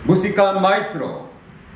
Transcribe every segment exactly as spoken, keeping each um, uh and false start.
Música maestro.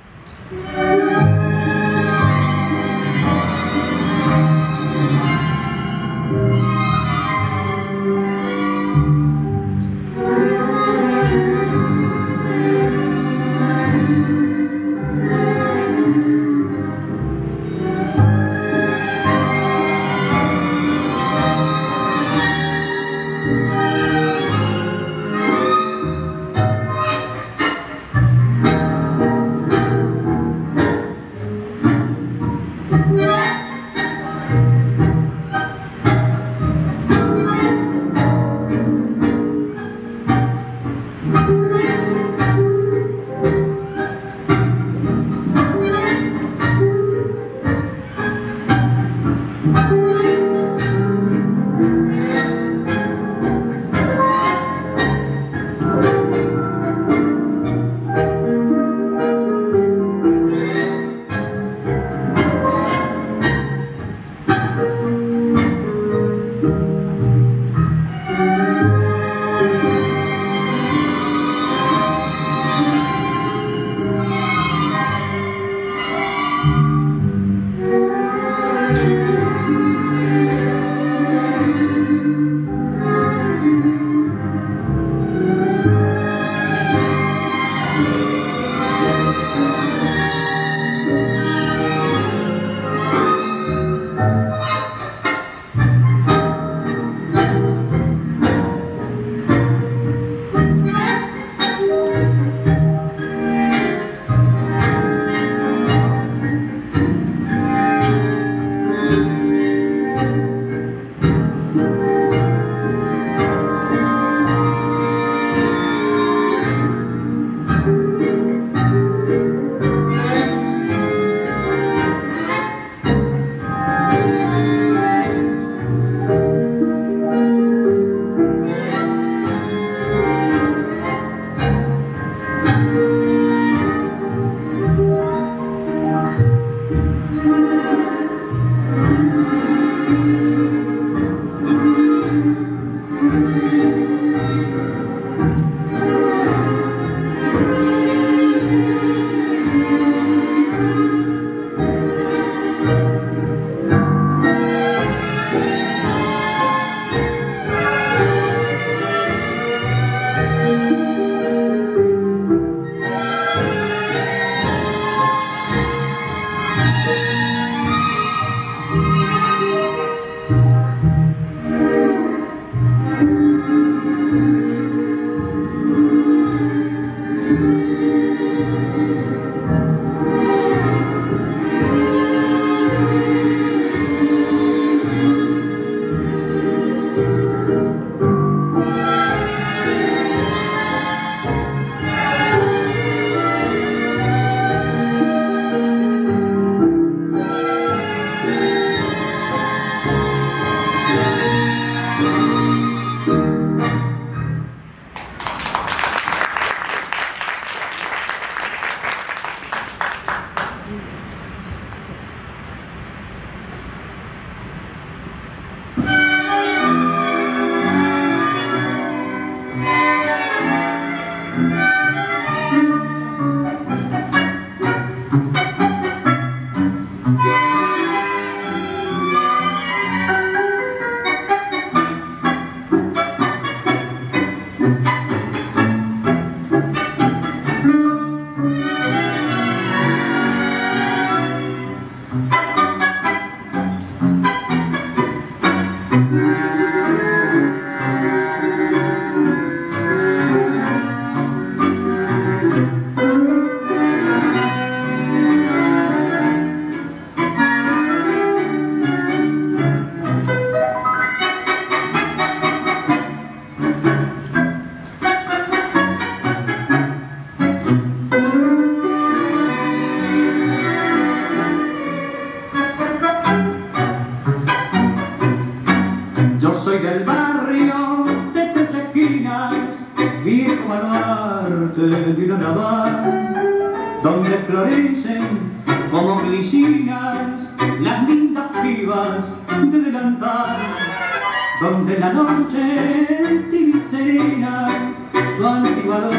Donde florecen como glicinas las lindas pibas de delantal, donde la noche tibia y serena su antiguo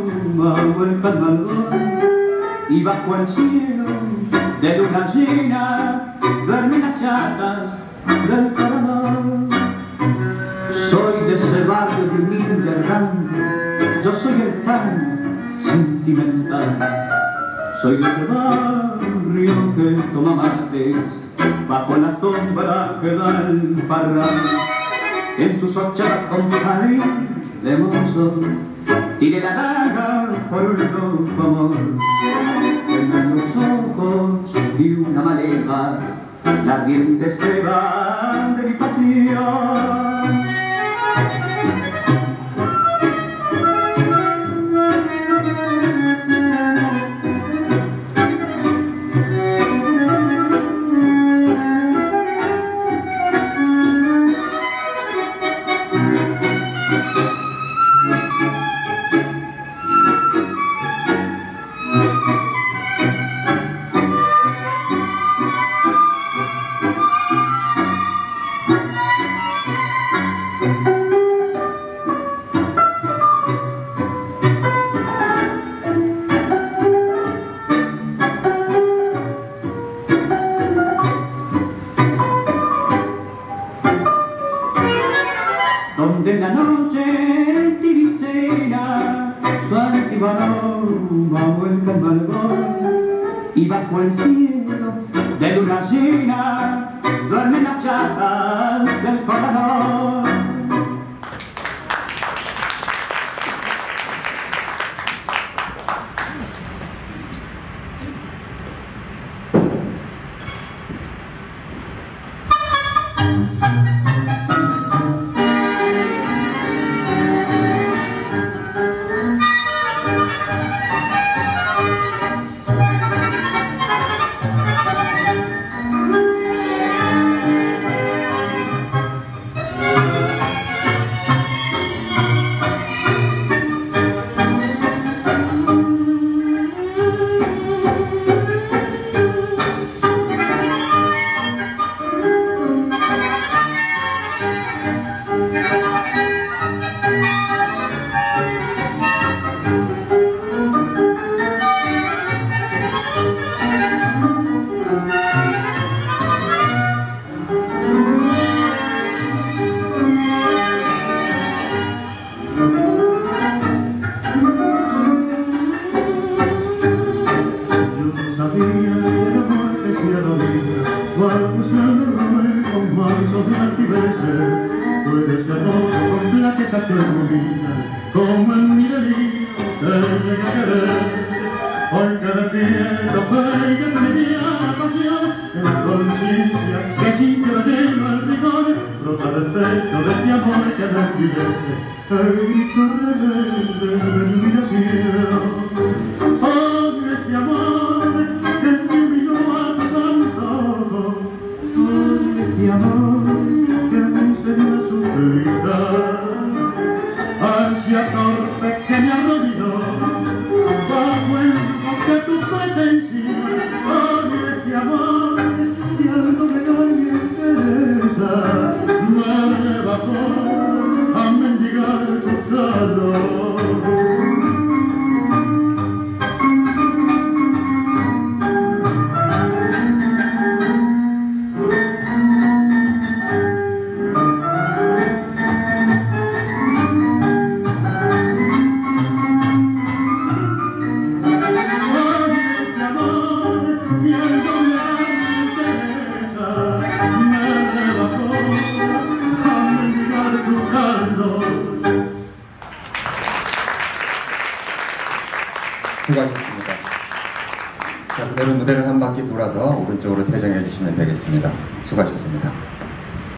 bajo el carnaval, y bajo el cielo de luna llena duermen las chatas del carnaval. Soy de ese barrio de humilde errante, yo soy el tan sentimental. Soy de ese barrio que toma mates bajo la sombra que da el parral. En sus ochavas con jardín de mozo tire la daga por un loco amor. En los ojos y una maleva la ardiente se va de mi pasión. Donde la noche tiricea su antigua aroma vuelca en balcón, y bajo el cielo de luna llena duermen las chatas del corazón. Como en mi delirio te llegué a querer, hoy que despierto fue que tenía pasión, en conciencia que sintió lleno el rigor, brota del pecho de este amor que respirece, el grito rebelde de mi humillación. Oh, este amor que me humilló a tu santo, oh, este amor que me enseñó a sufrir. Ansia torpe que me arrodilló bajo el yugo de tus pretensiones. Oye, este amor, y algo me da mi entereza, me bajó a mendigar tu calor. 수고하셨습니다. 자, 그대로 무대를 한 바퀴 돌아서 오른쪽으로 퇴장해 주시면 되겠습니다. 수고하셨습니다.